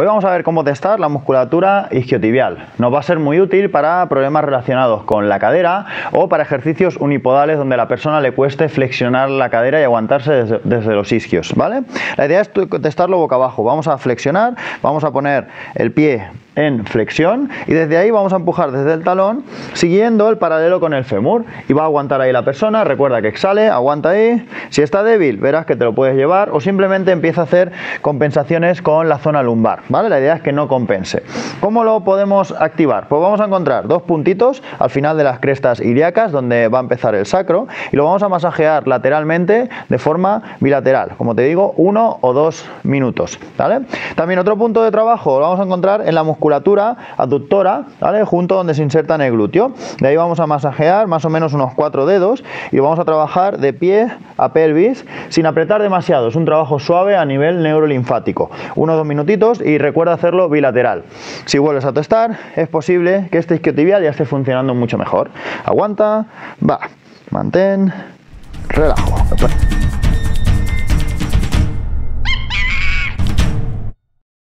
Hoy vamos a ver cómo testar la musculatura isquiotibial. Nos va a ser muy útil para problemas relacionados con la cadera o para ejercicios unipodales donde a la persona le cueste flexionar la cadera y aguantarse desde los isquios, ¿vale? La idea es testarlo boca abajo. Vamos a flexionar, vamos a poner el pie en flexión y desde ahí vamos a empujar desde el talón siguiendo el paralelo con el fémur y va a aguantar ahí la persona. Recuerda que exhale, aguanta ahí. Si está débil verás que te lo puedes llevar o simplemente empieza a hacer compensaciones con la zona lumbar, ¿vale? La idea es que no compense. ¿Cómo lo podemos activar? Pues vamos a encontrar dos puntitos al final de las crestas ilíacas donde va a empezar el sacro y lo vamos a masajear lateralmente de forma bilateral, como te digo, 1 o 2 minutos, ¿vale? También otro punto de trabajo lo vamos a encontrar en la musculatura aductora, ¿vale? Junto donde se inserta en el glúteo. De ahí vamos a masajear más o menos unos 4 dedos y lo vamos a trabajar de pie a pelvis sin apretar demasiado. Es un trabajo suave a nivel neurolinfático. 1 o 2 minutitos y recuerda hacerlo bilateral. Si vuelves a testar, es posible que este isquiotibial ya esté funcionando mucho mejor. Aguanta, va, mantén, relajo.